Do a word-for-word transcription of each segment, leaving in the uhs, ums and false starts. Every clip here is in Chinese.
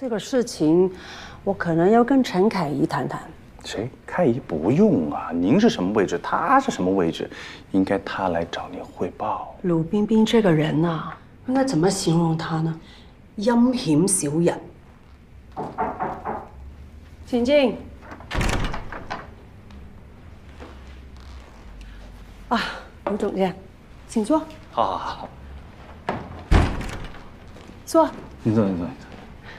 这个事情，我可能要跟陈凯怡谈谈。 谁？凯怡不用啊，您是什么位置，他是什么位置，应该他来找您汇报。 鲁冰冰这个人呐、啊，应该怎么形容他呢？阴险小人。请进。啊，卢总监，请坐。 好好好， 坐。 你坐，你坐，你坐。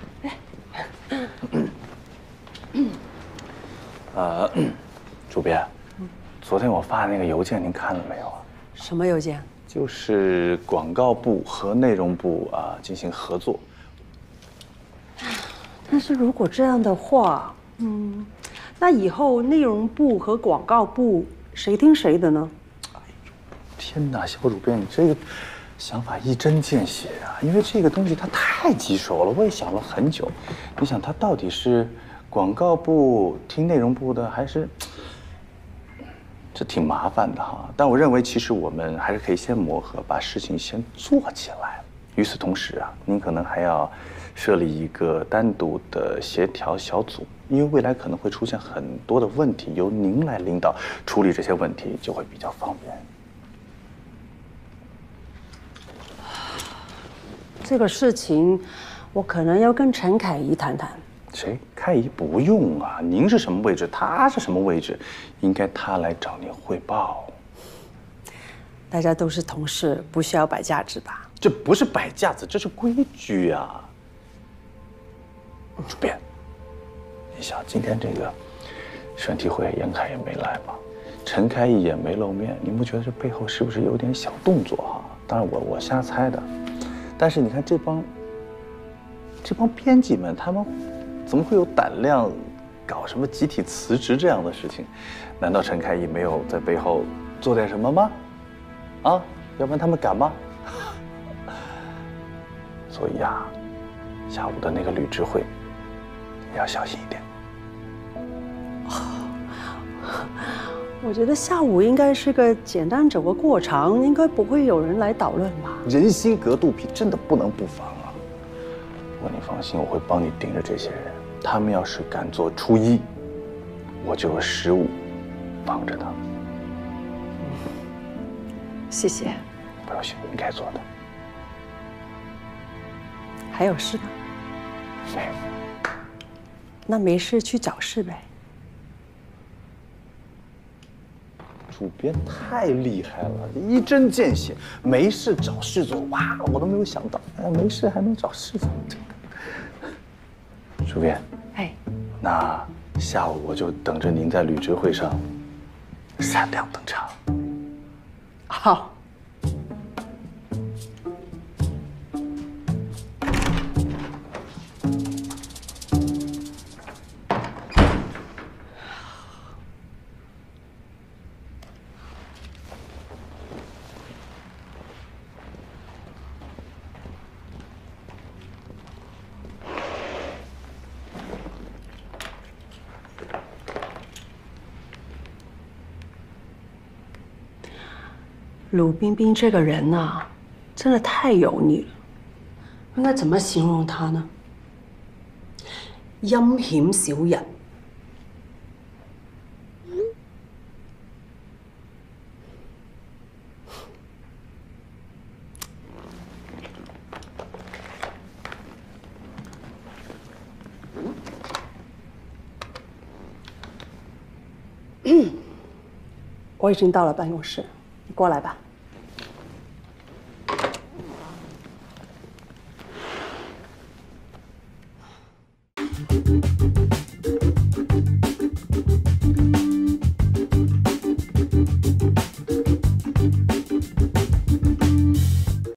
呃，主编，昨天我发的那个邮件您看了没有啊？ 什么邮件？ 就是广告部和内容部啊进行合作。 但是如果这样的话，嗯，那以后内容部和广告部谁听谁的呢？ 哎呦，天哪，小主编，你这个想法一针见血啊！因为这个东西它太棘手了，我也想了很久。你想，它到底是广告部听内容部的，还是？这挺麻烦的哈。但我认为，其实我们还是可以先磨合，把事情先做起来。与此同时啊，您可能还要设立一个单独的协调小组，因为未来可能会出现很多的问题，由您来领导处理这些问题，就会比较方便。 这个事情，我可能要跟陈凯怡谈谈。 谁？凯怡不用啊，您是什么位置，他是什么位置，应该他来找您汇报。 大家都是同事，不需要摆架子吧？ 这不是摆架子，这是规矩啊。主编，你想今天这个选题会，严凯也没来嘛，陈开义也没露面，您不觉得这背后是不是有点小动作哈？当然我我瞎猜的，但是你看这帮这帮编辑们，他们怎么会有胆量搞什么集体辞职这样的事情？难道陈开义没有在背后做点什么吗？啊，要不然他们敢吗？所以啊，下午的那个吕智慧也要小心一点。 我觉得下午应该是个简单走个过场，应该不会有人来捣乱吧？ 人心隔肚皮，真的不能不防啊！不过你放心，我会帮你盯着这些人，他们要是敢做初一，我就有十五防着他。 谢谢。 不用谢，你该做的。 还有事吗？ 没有。 那没事去找事呗。 主编太厉害了，一针见血，没事找事做。哇，我都没有想到，哎，没事还能找事做。主编， 哎， 那下午我就等着您在吕智会上闪亮登场。 好。鲁冰冰这个人呐、啊，真的太油腻了。应该怎么形容她呢？阴险小人。我已经到了办公室，你过来吧。